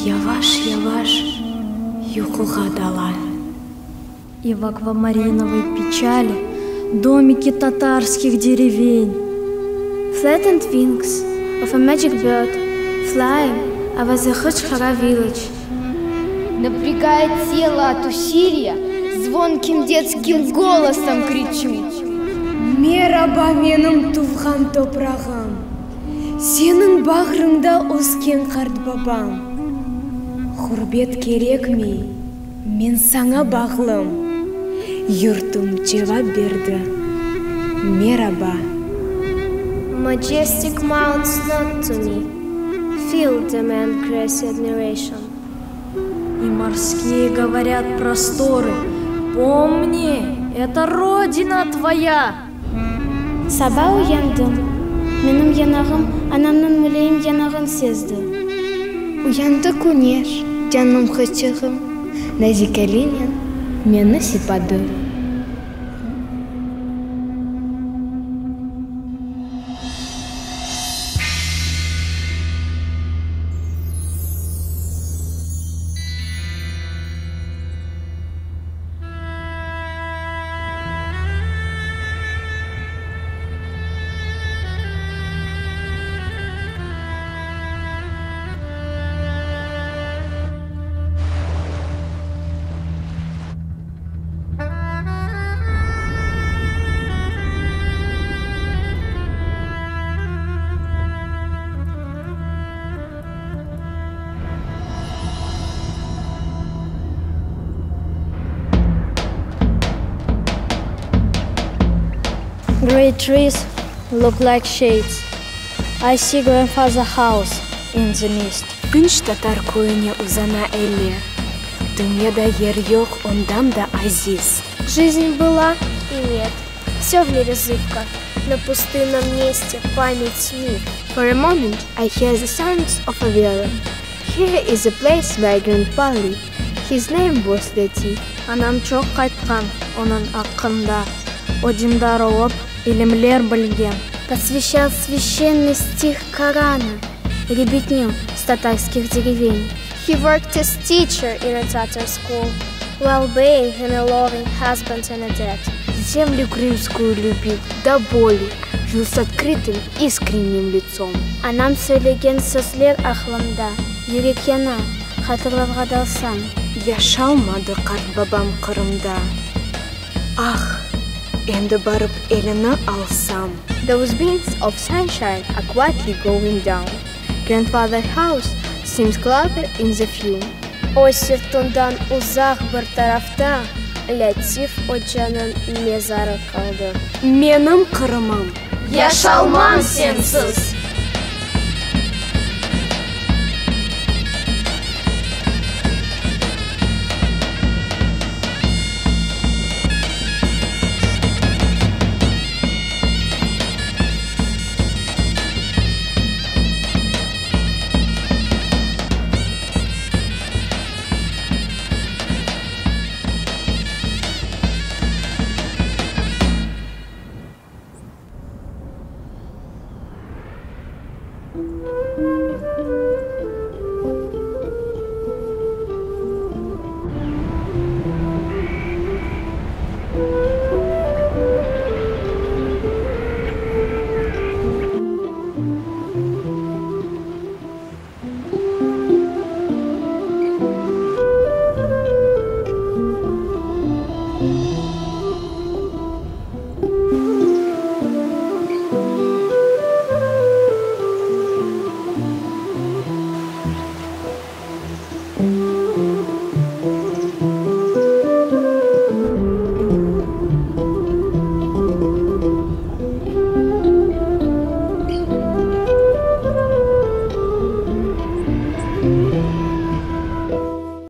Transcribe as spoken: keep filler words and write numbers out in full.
Яваш-яваш юқуға дала. И в аквамариновой печали домики татарских деревень. Flattened wings of a magic bird flying over the Хачхара village. Напрягает тело от усилия, звонким детским голосом кричу. Мераба менің туған топрағым, сенің бағрыңда өскен қарт бабам. Құрбет керек ме, мен саңа бағлым. Юртым жауап берді. Мераба. Majestic mounts nod to me, filled them and grassy admiration. И морские говорят просторы: помни, это родина твоя. Саба уяндым, менің янағым анамның мүлейім янағын сезді. Уянды көнер, жаным қычығым, нәзикәлінен мені сипады. Great trees look like shades. I see grandfather's house in the mist. Күнш татар көйіне узана әлі. Дүниеда ер yok, ондам да азиз. Жизнь была и нет, все в мире зыбко, на пустынном месте память миг. For a moment, I hear the sounds of a violin. Here is a place where grandpa lived. His name was Leti. Анам çok қайтқан, оның ақында. Одиндар олып, илемлер білген. Посвящал священный стих Корана ребятню с татарских деревень. He worked as teacher in a Tatar school, while being a loving husband and a dad. Землю крымскую любил до боли, жил с открытым, искренним лицом. Анам сөйлеген сөздер ақлымда, жүрек яна, хатырларға далсам. Яшалмады қарт бабам Қырымда. Ах, енді барып еліні алсам. Those beams of sunshine are quietly going down. Grandfather's house seems clouded in the view. Ой сыртындан ұзақ бір тарафта Ләтиф Очаның мезары қалды. Менің Қырымым. Яшалмам сенсіз.